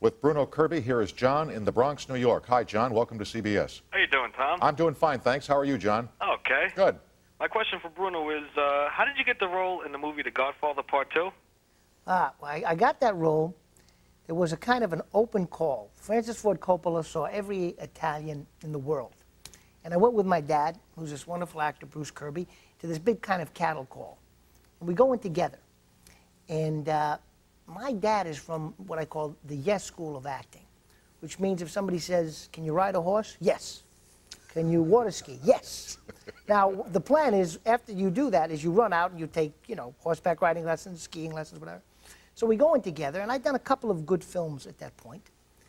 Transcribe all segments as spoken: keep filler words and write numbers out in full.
With Bruno Kirby, here is John in the Bronx, New York. Hi, John. Welcome to C B S. How you doing, Tom? I'm doing fine, thanks. How are you, John? Okay. Good. My question for Bruno is, uh, how did you get the role in the movie The Godfather Part two? Ah, I, I got that role. There was a kind of an open call. Francis Ford Coppola saw every Italian in the world. And I went with my dad, who's this wonderful actor, Bruce Kirby, to this big kind of cattle call. And we go in together. And uh, my dad is from what I call the yes school of acting, which means if somebody says, can you ride a horse? Yes. Can you water ski? Yes. Now, the plan is, after you do that, is you run out and you take, you know, horseback riding lessons, skiing lessons, whatever. So we go in together, and I'd done a couple of good films at that point.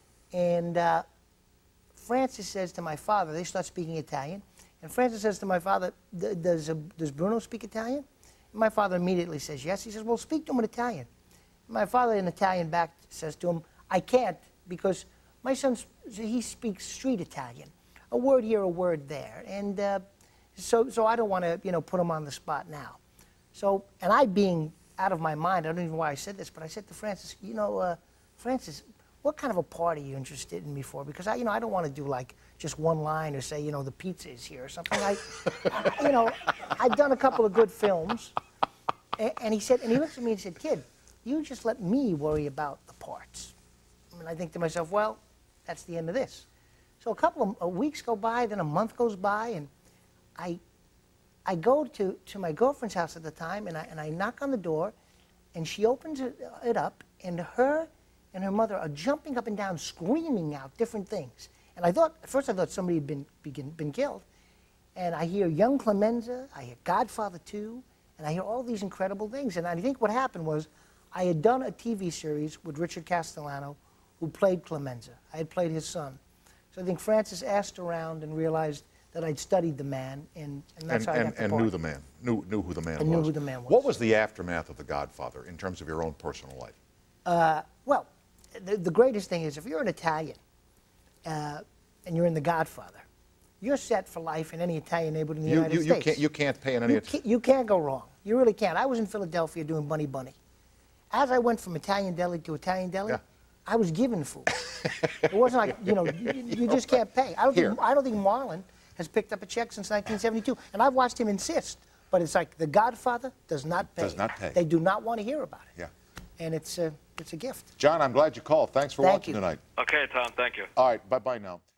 And uh, Francis says to my father, they start speaking Italian, and Francis says to my father, does, uh, does Bruno speak Italian? And my father immediately says yes. He says, well, speak to him in Italian. And my father in Italian back says to him, I can't, because my son, he speaks street Italian. A word here, a word there. And uh, so, so I don't want to, you know, put him on the spot now. So, and I being out of my mind, I don't even know why I said this, but I said to Francis, you know, uh, Francis, what kind of a part are you interested in me for? Because I, you know, I don't want to do like just one line or say, you know, the pizza is here or something. I, you know, I've done a couple of good films. And, and he said, and he looked at me and said, kid, you just let me worry about the parts. And I think to myself, well, that's the end of this. So a couple of weeks go by, then a month goes by, and I, I go to, to my girlfriend's house at the time, and I, and I knock on the door, and she opens it, it up, and her and her mother are jumping up and down, screaming out different things. And I thought, at first I thought somebody had been, been, been killed. And I hear Young Clemenza, I hear Godfather two, and I hear all these incredible things. And I think what happened was I had done a T V series with Richard Castellano, who played Clemenza. I had played his son. So I think Francis asked around and realized that I'd studied the man, and, and that's and, how I and, got the and part. knew the man, knew, knew who the man and was. knew who the man was. What was the aftermath of The Godfather in terms of your own personal life? Uh, well, the, the greatest thing is if you're an Italian uh, and you're in The Godfather, you're set for life in any Italian neighborhood in the you, United you, States. You can't, you can't pay in any... You can't, you can't go wrong. You really can't. I was in Philadelphia doing Bunny Bunny. As I went from Italian deli to Italian deli, yeah. I was given food. It wasn't like, you know, you, you just can't pay. I don't, think, I don't think Marlon has picked up a check since nineteen seventy-two, and I've watched him insist. But it's like The Godfather does not pay. Does not pay. They do not want to hear about it. Yeah. And it's a, it's a gift. John, I'm glad you called. Thanks for Thank watching you. tonight. Okay, Tom, thank you. All right, bye-bye now.